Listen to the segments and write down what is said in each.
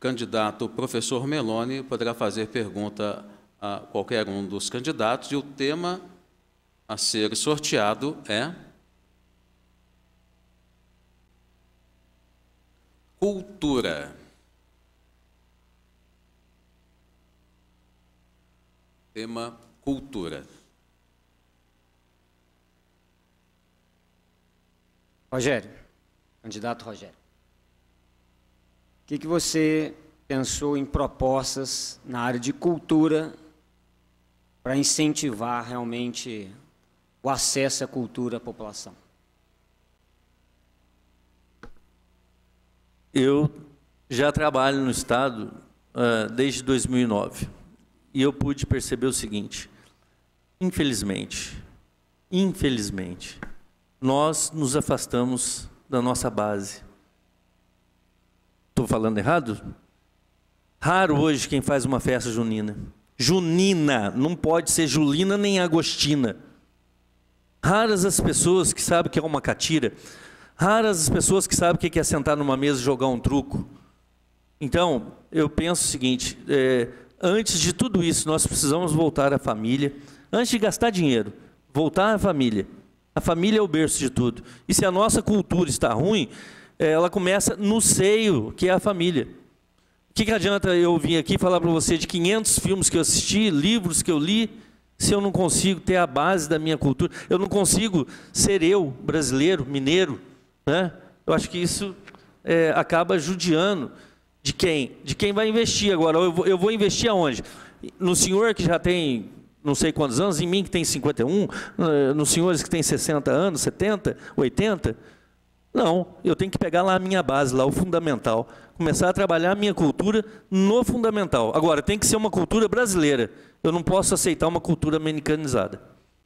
candidato professor Meloni poderá fazer pergunta a qualquer um dos candidatos e o tema a ser sorteado é cultura. Tema cultura. Rogério, candidato Rogério, o que você pensou em propostas na área de cultura para incentivar realmente o acesso à cultura à população? Eu já trabalho no Estado desde 2009 e eu pude perceber o seguinte: infelizmente, nós nos afastamos da nossa base. Estou falando errado? Raro hoje quem faz uma festa junina. Junina, não pode ser julina nem agostina. Raras as pessoas que sabem o que é uma catira. Raras as pessoas que sabem o que é sentar numa mesa e jogar um truco. Então, eu penso o seguinte, antes de tudo isso, nós precisamos voltar à família. Antes de gastar dinheiro, voltar à família. A família é o berço de tudo. E se a nossa cultura está ruim, ela começa no seio, que é a família. O que adianta eu vir aqui falar para você de 500 filmes que eu assisti, livros que eu li, se eu não consigo ter a base da minha cultura? Eu não consigo ser eu, brasileiro, mineiro, né? Eu acho que isso acaba judiando de quem? De quem vai investir agora. Eu vou investir aonde? No senhor que já tem não sei quantos anos, em mim que tem 51, nos senhores que tem 60 anos, 70, 80? Não, eu tenho que pegar lá a minha base, lá o fundamental. Começar a trabalhar a minha cultura no fundamental. Agora, tem que ser uma cultura brasileira. Eu não posso aceitar uma cultura americanizada.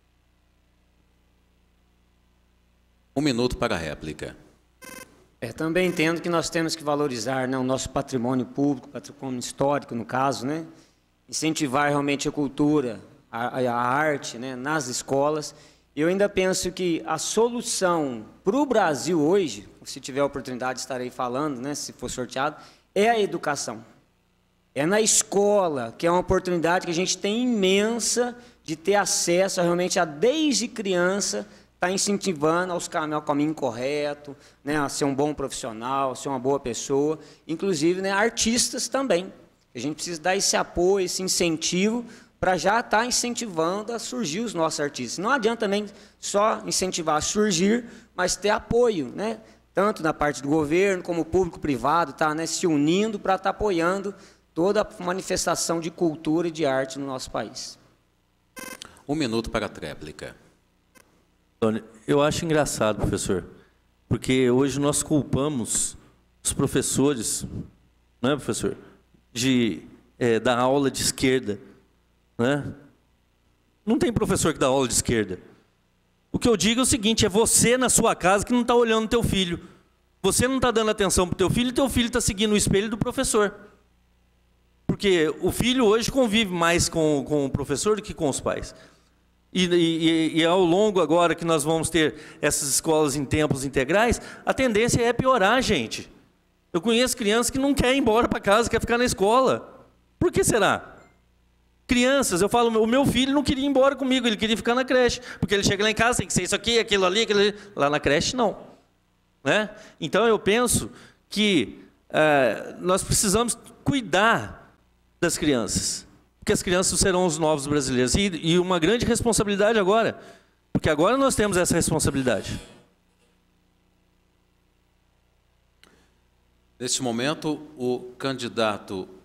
1 minuto para a réplica. Também entendo que nós temos que valorizar, né, o nosso patrimônio público, patrimônio histórico, no caso, né? Incentivar realmente a cultura, a arte, né, nas escolas. Eu ainda penso que a solução para o Brasil hoje, se tiver a oportunidade estarei falando, né, se for sorteado, é a educação. É na escola, que é uma oportunidade que a gente tem imensa de ter acesso a realmente, desde criança, estar incentivando ao caminho correto, né, a ser um bom profissional, a ser uma boa pessoa, inclusive, né, artistas também. A gente precisa dar esse apoio, esse incentivo, para já estar incentivando a surgir os nossos artistas. Não adianta também só incentivar a surgir, mas ter apoio, né? Tanto na parte do governo, como o público-privado, tá, né, se unindo para estar apoiando toda a manifestação de cultura e de arte no nosso país. 1 minuto para a tréplica. Eu acho engraçado, professor, porque hoje nós culpamos os professores, não é, professor, da aula de esquerda. Né? Não tem professor que dá aula de esquerda. O que eu digo é o seguinte: é você na sua casa que não está olhando o teu filho. Você não está dando atenção para o teu filho e teu filho está seguindo o espelho do professor. Porque o filho hoje convive mais com o professor do que com os pais. E ao longo agora que nós vamos ter essas escolas em tempos integrais, a tendência é piorar, gente. Eu conheço crianças que não querem ir embora para casa, querem ficar na escola. Por que será? Crianças, eu falo, o meu filho não queria ir embora comigo, ele queria ficar na creche, porque ele chega lá em casa, tem que ser isso aqui, aquilo ali, aquilo ali. Lá na creche, não. Né? Então, eu penso que nós precisamos cuidar das crianças, porque as crianças serão os novos brasileiros. E uma grande responsabilidade agora, porque agora nós temos essa responsabilidade. Neste momento, o candidato